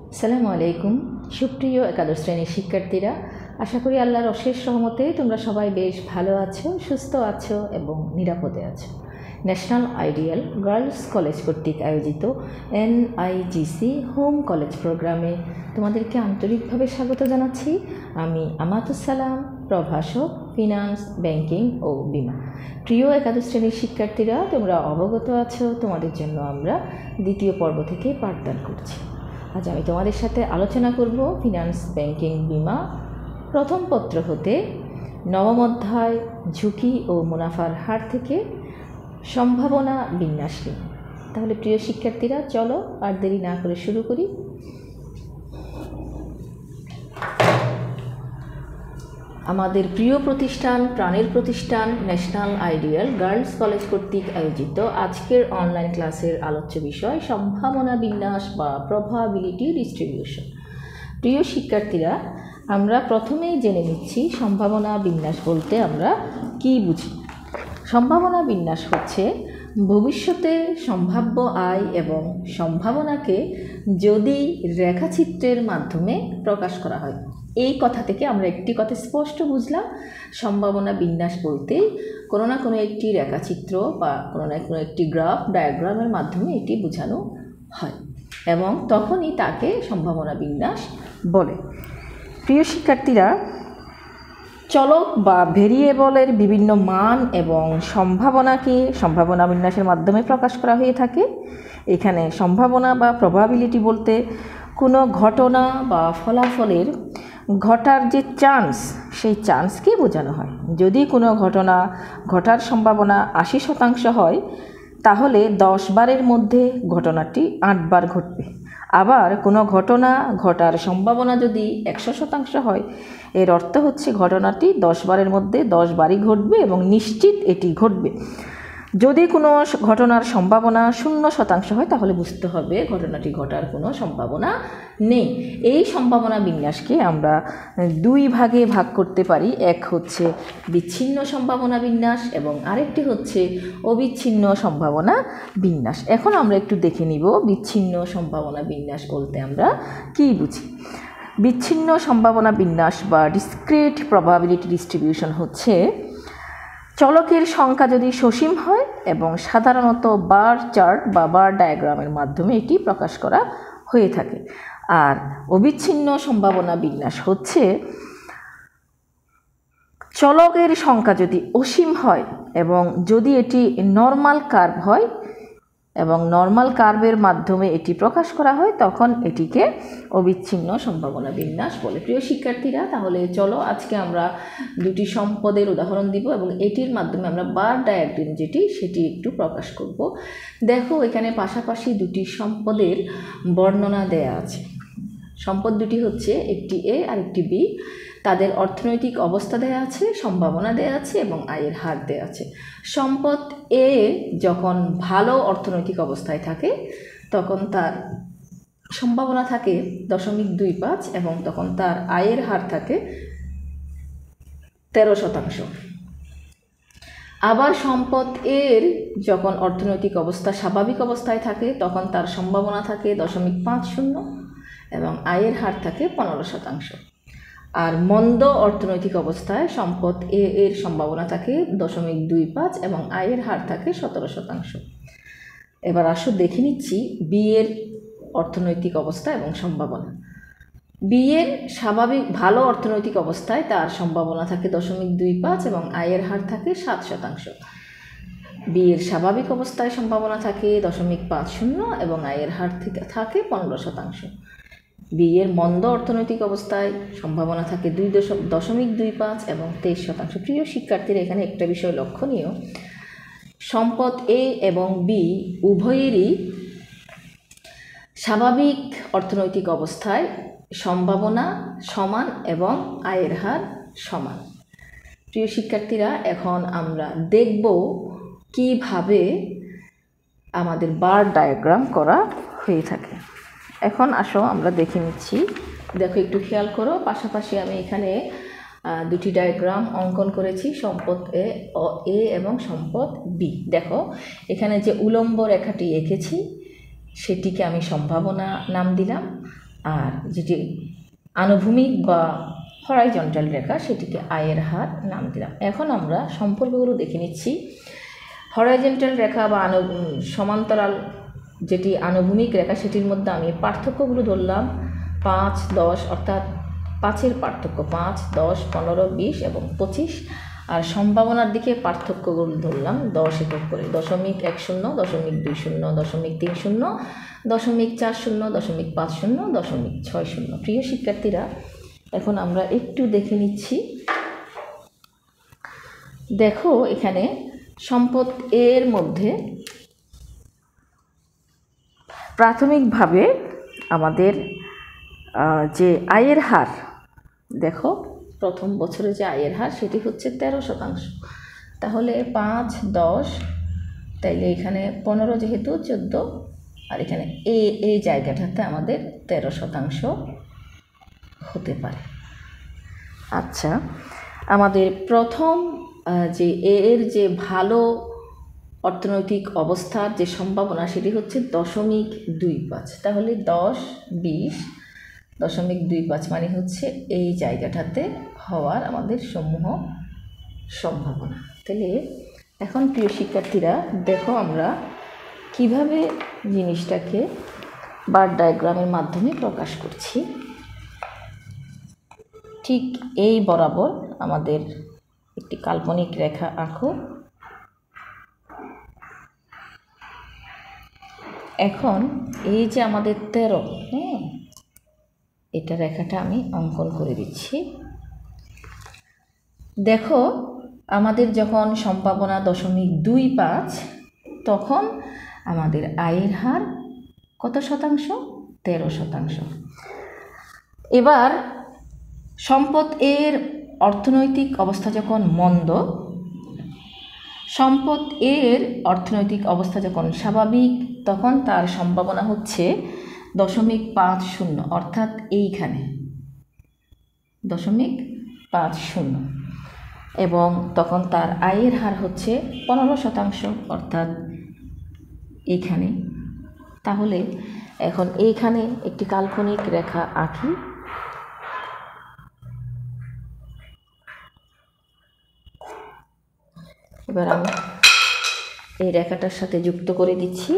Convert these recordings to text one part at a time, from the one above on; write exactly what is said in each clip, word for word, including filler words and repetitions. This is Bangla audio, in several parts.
আসসালামু আলাইকুম সুপ্রিয় একাদশ শ্রেণীর শিক্ষার্থীরা, আশা করি আল্লাহর অশেষ রহমতে তোমরা সবাই বেশ ভালো আছো, সুস্থ আছো এবং নিরাপদে আছো। ন্যাশনাল আইডিয়াল গার্লস কলেজ কর্তৃক আয়োজিত এনআইজিসি হোম কলেজ প্রোগ্রামে তোমাদেরকে আন্তরিকভাবে স্বাগত জানাচ্ছি। আমি আমাতুস সালাম, প্রভাষক, ফিনান্স, ব্যাংকিং ও বিমা। প্রিয় একাদশ শ্রেণীর শিক্ষার্থীরা, তোমরা অবগত আছো তোমাদের জন্য আমরা দ্বিতীয় পর্ব থেকে পাঠদান করছি। আজ আমি তোমাদের সাথে আলোচনা করব ফিনান্স, ব্যাংকিং, বিমা প্রথম পত্র হতে নবম অধ্যায় ঝুঁকি ও মুনাফার হার থেকে সম্ভাবনা বিন্যাস নিয়ে। তাহলে প্রিয় শিক্ষার্থীরা, চলো আর দেরি না করে শুরু করি। আমাদের প্রিয় প্রতিষ্ঠান, প্রাণের প্রতিষ্ঠান ন্যাশনাল আইডিয়াল গার্লস কলেজ কর্তৃক আয়োজিত আজকের অনলাইন ক্লাসের আলোচ্য বিষয় সম্ভাবনা বিন্যাস বা প্রবাবিলিটি ডিস্ট্রিবিউশন। প্রিয় শিক্ষার্থীরা, আমরা প্রথমেই জেনে নিচ্ছি সম্ভাবনা বিন্যাস বলতে আমরা কি বুঝি। সম্ভাবনা বিন্যাস হচ্ছে ভবিষ্যতে সম্ভাব্য আয় এবং সম্ভাবনাকে যদি রেখাচিত্রের মাধ্যমে প্রকাশ করা হয়। এই কথা থেকে আমরা একটি কথা স্পষ্ট বুঝলাম, সম্ভাবনা বিন্যাস বলতেই কোনো না কোনো একটি রেখাচিত্র বা কোনো না কোনো একটি গ্রাফ, ডায়াগ্রামের মাধ্যমে এটি বোঝানো হয় এবং তখনই তাকে সম্ভাবনা বিন্যাস বলে। প্রিয় শিক্ষার্থীরা, চলক বা ভেরিয়েবলের বিভিন্ন মান এবং সম্ভাবনাকে সম্ভাবনা বিন্যাসের মাধ্যমে প্রকাশ করা হয়ে থাকে। এখানে সম্ভাবনা বা প্রবাবিলিটি বলতে কোনো ঘটনা বা ফলাফলের ঘটার যে চান্স, সেই চান্সকে বোঝানো হয়। যদি কোনো ঘটনা ঘটার সম্ভাবনা আশি শতাংশ হয়, তাহলে দশ বারের মধ্যে ঘটনাটি আটবার ঘটবে। আবার কোনো ঘটনা ঘটার সম্ভাবনা যদি একশো শতাংশ হয়, এর অর্থ হচ্ছে ঘটনাটি দশ বারের মধ্যে দশ বারই ঘটবে এবং নিশ্চিত এটি ঘটবে। যদি কোনো ঘটনার সম্ভাবনা শূন্য শতাংশ হয়, তাহলে বুঝতে হবে ঘটনাটি ঘটার কোনো সম্ভাবনা নেই। এই সম্ভাবনা বিন্যাসকে আমরা দুই ভাগে ভাগ করতে পারি। এক হচ্ছে বিচ্ছিন্ন সম্ভাবনা বিন্যাস এবং আরেকটি হচ্ছে অবিচ্ছিন্ন সম্ভাবনা বিন্যাস। এখন আমরা একটু দেখে নিব বিচ্ছিন্ন সম্ভাবনা বিন্যাস বলতে আমরা কী বুঝি। বিচ্ছিন্ন সম্ভাবনা বিন্যাস বা ডিসক্রিট প্রবাবিলিটি ডিস্ট্রিবিউশন হচ্ছে চলকের সংখ্যা যদি সসীম হয় এবং সাধারণত বার চার্ট বা বার ডায়াগ্রামের মাধ্যমে এটি প্রকাশ করা হয়ে থাকে। আর অবিচ্ছিন্ন সম্ভাবনা বিন্যাস হচ্ছে চলকের সংখ্যা যদি অসীম হয় এবং যদি এটি নর্মাল কার্ভ হয় এবং নর্মাল কার্ভের মাধ্যমে এটি প্রকাশ করা হয়, তখন এটিকে অবিচ্ছিন্ন সম্ভাবনা বিন্যাস বলে। প্রিয় শিক্ষার্থীরা, তাহলে চলো আজকে আমরা দুটি সম্পদের উদাহরণ দিব এবং এটির মাধ্যমে আমরা বার ডায়াগ্রাম যেটি সেটি একটু প্রকাশ করব। দেখো, এখানে পাশাপাশি দুটি সম্পদের বর্ণনা দেয়া আছে। সম্পদ দুটি হচ্ছে একটি এ আর একটি বি। তাদের অর্থনৈতিক অবস্থা দেয়া আছে, সম্ভাবনা দেয়া আছে এবং আয়ের হার দেয়া আছে। সম্পদ এ যখন ভালো অর্থনৈতিক অবস্থায় থাকে, তখন তার সম্ভাবনা থাকে দশমিক দুই পাঁচ এবং তখন তার আয়ের হার থাকে তেরো শতাংশ। আবার সম্পদ এর যখন অর্থনৈতিক অবস্থা স্বাভাবিক অবস্থায় থাকে, তখন তার সম্ভাবনা থাকে দশমিক পাঁচ শূন্য এবং আয়ের হার থাকে পনেরো শতাংশ। আর মন্দ অর্থনৈতিক অবস্থায় সম্পদ এ এর সম্ভাবনা থাকে দশমিক দুই পাঁচ এবং আয়ের হার থাকে সতেরো শতাংশ। এবার আসো দেখে নিচ্ছি বি এর অর্থনৈতিক অবস্থা এবং সম্ভাবনা। বি এর স্বাভাবিক ভালো অর্থনৈতিক অবস্থায় তার সম্ভাবনা থাকে দশমিক দুই পাঁচ এবং আয়ের হার থাকে সাত শতাংশ। বি এর স্বাভাবিক অবস্থায় সম্ভাবনা থাকে দশমিক পাঁচ শূন্য এবং আয়ের হার থেকে থাকে পনেরো শতাংশ। বি এর মন্দ অর্থনৈতিক অবস্থায় সম্ভাবনা থাকে দুই দশমিক দুই পাঁচ এবং তেইশ শতাংশ। প্রিয় শিক্ষার্থীরা, এখানে একটা বিষয় লক্ষণীয়, সম্পদ এ এবং বি উভয়েরই স্বাভাবিক অর্থনৈতিক অবস্থায় সম্ভাবনা সমান এবং আয়ের হার সমান। প্রিয় শিক্ষার্থীরা, এখন আমরা দেখব কিভাবে আমাদের বার ডায়াগ্রাম করা হয়ে থাকে। এখন আসো আমরা দেখে নিচ্ছি। দেখো, একটু খেয়াল করো, পাশাপাশি আমি এখানে দুটি ডায়াগ্রাম অঙ্কন করেছি, সম্পদ এ এ এবং সম্পদ বি। দেখো, এখানে যে উলম্ব রেখাটি এঁকেছি সেটিকে আমি সম্ভাবনা নাম দিলাম আর যেটি আনুভূমিক বা হরাইজন্টাল রেখা সেটিকে আয়ের হার নাম দিলাম। এখন আমরা সম্পর্কগুলো দেখে নিচ্ছি। হরাইজন্টাল রেখা বা আনু সমান্তরাল যেটি আনুভূমিক রেখা সেটির মধ্যে আমি পার্থক্যগুলো ধরলাম পাঁচ দশ, অর্থাৎ পাঁচের পার্থক্য পাঁচ দশ পনেরো বিশ এবং পঁচিশ। আর সম্ভাবনার দিকে পার্থক্যগুলো ধরলাম দশ একক করে, দশমিক এক শূন্য, দশমিক দুই শূন্য, দশমিক তিন শূন্য, দশমিক চার শূন্য, দশমিক পাঁচ শূন্য, দশমিক ছয় শূন্য। প্রিয় শিক্ষার্থীরা, এখন আমরা একটু দেখে নিচ্ছি। দেখো এখানে সম্পদ এর মধ্যে প্রাথমিকভাবে আমাদের যে আয়ের হার, দেখো প্রথম বছরে যে আয়ের হার সেটি হচ্ছে তেরো শতাংশ। তাহলে পাঁচ দশ, তাইলে এখানে পনেরো যেহেতু চোদ্দো, আর এখানে এ এই জায়গাটাতে আমাদের তেরো শতাংশ হতে পারে। আচ্ছা, আমাদের প্রথম যে এর যে ভালো অর্থনৈতিক অবস্থার যে সম্ভাবনা সেটি হচ্ছে দশমিক দুই পাঁচ। তাহলে দশ বিশ দশমিক দুই পাঁচ মানে হচ্ছে এই জায়গাটাতে হওয়ার আমাদের সমূহ সম্ভাবনা। তাহলে এখন প্রিয় শিক্ষার্থীরা দেখো আমরা কিভাবে জিনিসটাকে বার ডায়াগ্রামের মাধ্যমে প্রকাশ করছি। ঠিক এই বরাবর আমাদের একটি কাল্পনিক রেখা আঁকো। এখন এই যে আমাদের তেরো, হ্যাঁ, এটা রেখাটা আমি অঙ্কন করে দিচ্ছি। দেখো আমাদের যখন সম্ভাবনা দশমিক দুই পাঁচ, তখন আমাদের আয়ের হার কত শতাংশ? তেরো শতাংশ। এবার সম্পদ এর অর্থনৈতিক অবস্থা যখন মন্দ, সম্পদ এর অর্থনৈতিক অবস্থা যখন স্বাভাবিক, তখন তার সম্ভাবনা হচ্ছে দশমিক পাঁচ শূন্য, অর্থাৎ এইখানে দশমিক পাঁচ শূন্য, এবং তখন তার আয়ের হার হচ্ছে পনেরো শতাংশ, অর্থাৎ এইখানে। তাহলে এখন এইখানে একটি কাল্পনিক রেখা আঁকি। এবার আমি এই রেখাটার সাথে যুক্ত করে দিচ্ছি।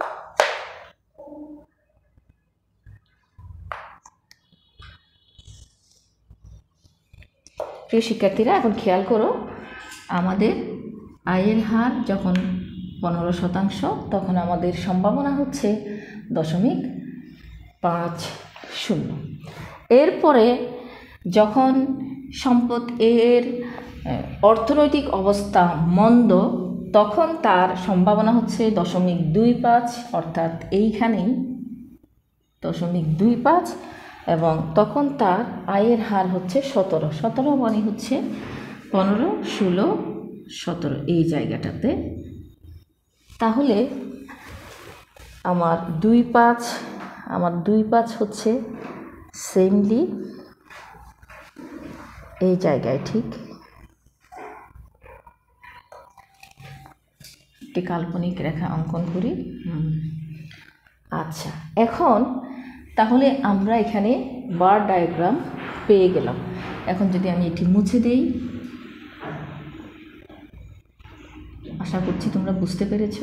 প্রিয় শিক্ষার্থীরা, এখন খেয়াল করো, আমাদের আয়ের হার যখন পনেরো শতাংশ, তখন আমাদের সম্ভাবনা হচ্ছে দশমিক পাঁচ শূন্য। এরপরে যখন সম্পদ এর অর্থনৈতিক অবস্থা মন্দ, তখন তার সম্ভাবনা হচ্ছে দশমিক দুই পাঁচ, অর্থাৎ এইখানেই দশমিক দুই পাঁচ, এবং তখন তার আয়ের হার হচ্ছে সতেরো। সতেরো মানে হচ্ছে পনেরো ষোলো সতেরো, এই জায়গাটাতে। তাহলে আমার দুই পাঁচ আমার দুই পাঁচ হচ্ছে সেমলি এই জায়গায়, ঠিক একটি কাল্পনিক রেখা অঙ্কন করি। আচ্ছা, এখন তাহলে আমরা এখানে বার ডায়াগ্রাম পেয়ে গেলাম। এখন যদি আমি এটি মুছে দেই, আশা করছি তোমরা বুঝতে পেরেছ।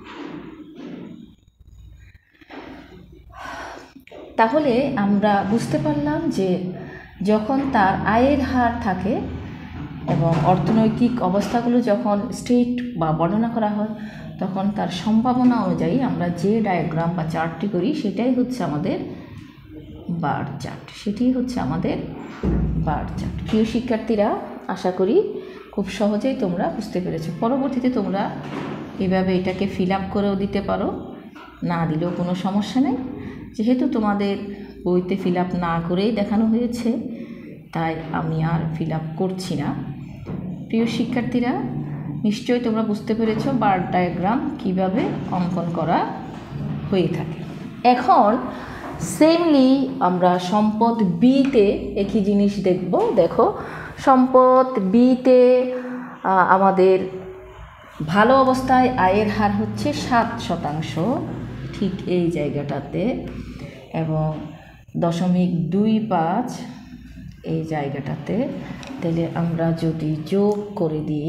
তাহলে আমরা বুঝতে পারলাম যে যখন তার আয়ের হার থাকে এবং অর্থনৈতিক অবস্থাগুলো যখন স্টেট বা বর্ণনা করা হয়, তখন তার সম্ভাবনা অনুযায়ী আমরা যে ডায়াগ্রাম বা চার্টটি করি সেটাই হচ্ছে আমাদের বার চার্ট। সেটি হচ্ছে আমাদের বার চার্ট। প্রিয় শিক্ষার্থীরা, আশা করি খুব সহজেই তোমরা বুঝতে পেরেছো। পরবর্তীতে তোমরা এভাবে এটাকে ফিল আপ করেও দিতে পারো, না দিলেও কোনো সমস্যা নেই। যেহেতু তোমাদের বইতে ফিল আপ না করেই দেখানো হয়েছে, তাই আমি আর ফিল আপ করছি না। প্রিয় শিক্ষার্থীরা, নিশ্চয়ই তোমরা বুঝতে পেরেছো বার ডায়াগ্রাম কীভাবে অঙ্কন করা হয়ে থাকে। এখন সেমলি আমরা সম্পদ বিতে একই জিনিস দেখব। দেখো, সম্পদ বিতে আমাদের ভালো অবস্থায় আয়ের হার হচ্ছে সাত শতাংশ, ঠিক এই জায়গাটাতে, এবং দশমিক দুই পাঁচ এই জায়গাটাতে, তাহলে আমরা যদি যোগ করে দিই,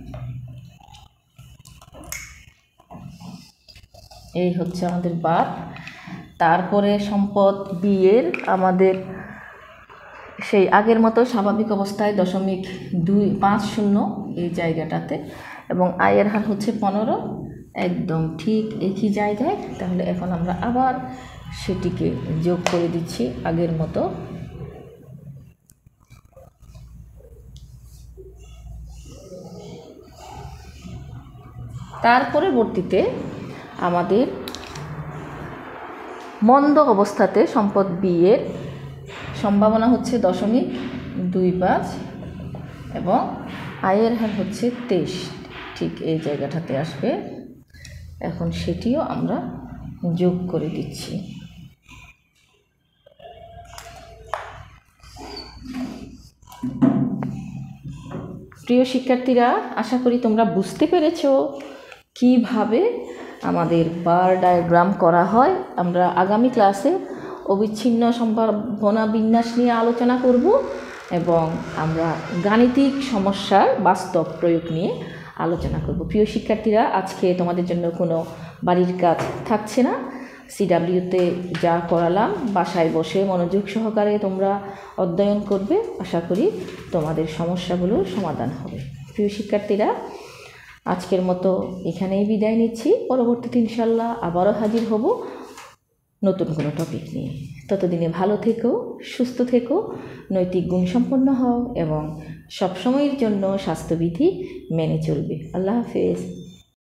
এই হচ্ছে আমাদের বাদ। তারপরে সম্পদ বি এর আমাদের সেই আগের মতো স্বাভাবিক অবস্থায় দশমিক দুই পাঁচ শূন্য এই জায়গাটাতে, এবং আয়ের হার হচ্ছে পনেরো, একদম ঠিক একই জায়গায়। তাহলে এখন আমরা আবার সেটিকে যোগ করে দিচ্ছি আগের মতো। তার পরবর্তীতে আমাদের মন্দ অবস্থাতে সম্পদ বি এর সম্ভাবনা হচ্ছে দশমিক দুই পাঁচ এবং আয়ের হার হচ্ছে তেইশ, ঠিক এই জায়গাটাতে আসবে। এখন সেটিও আমরা যোগ করে দিচ্ছি। প্রিয় শিক্ষার্থীরা, আশা করি তোমরা বুঝতে পেরেছো কিভাবে আমাদের বার ডায়াগ্রাম করা হয়। আমরা আগামী ক্লাসে অবিচ্ছিন্ন সম্ভাবনা বিন্যাস নিয়ে আলোচনা করব এবং আমরা গাণিতিক সমস্যার বাস্তব প্রয়োগ নিয়ে আলোচনা করব। প্রিয় শিক্ষার্থীরা, আজকে তোমাদের জন্য কোনো বাড়ির কাজ থাকছে না। সিডাব্লিউতে যা করালাম বাসায় বসে মনোযোগ সহকারে তোমরা অধ্যয়ন করবে। আশা করি তোমাদের সমস্যাগুলোর সমাধান হবে। প্রিয় শিক্ষার্থীরা, আজকের মতো এখানেই বিদায় নিচ্ছি। পরবর্তীতে ইনশাল্লাহ আবারও হাজির হব নতুন কোনো টপিক নিয়ে। ততদিনে ভালো থেকো, সুস্থ থেকো, নৈতিক গুণসম্পন্ন হও এবং সবসময়ের জন্য স্বাস্থ্যবিধি মেনে চলবে। আল্লাহ হাফেজ।